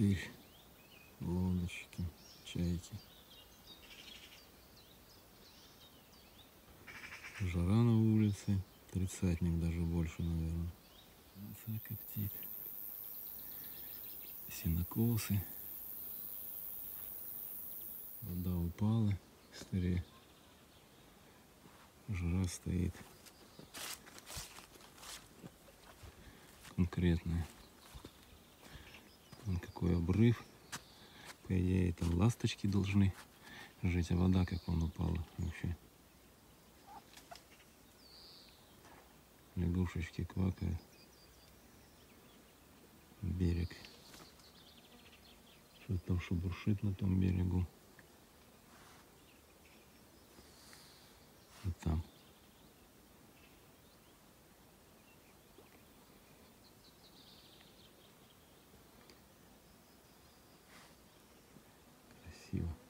пустырь, лодочки, чайки. Жара на улице, 30-ник, даже больше, наверное. Солнце коптит. Сенокосы. Вода упала в стыре. Жара стоит конкретная. Вон какой обрыв. По идее, там ласточки должны жить, а вода как он упала вообще. Лягушечки квакают. Берег. Что-то там шебуршит на том берегу. Вот там. Красиво.